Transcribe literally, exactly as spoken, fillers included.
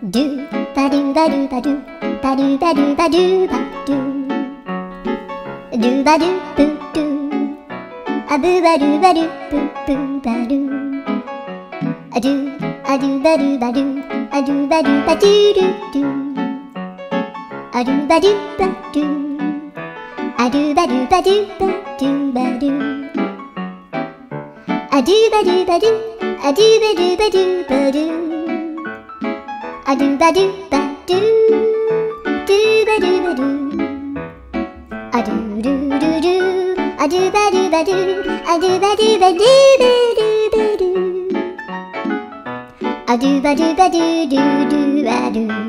ドゥバドゥバドゥバドゥバドゥバドゥバドゥバドゥドゥバドゥブドゥアブバドゥバドゥブブバドゥアドゥアドゥバドゥバドゥアドゥバドゥバドゥドゥドゥアドゥバドゥバドゥアドゥバドゥバドゥバドゥバドゥアドゥバドゥバドゥアドゥバドゥバドゥバドゥアドゥバドゥバドゥドゥバドゥバドゥアドゥルルルアドゥバドゥバドゥアドゥバドゥバドゥバドゥバドゥアドゥバドゥバドゥドゥドゥアドゥ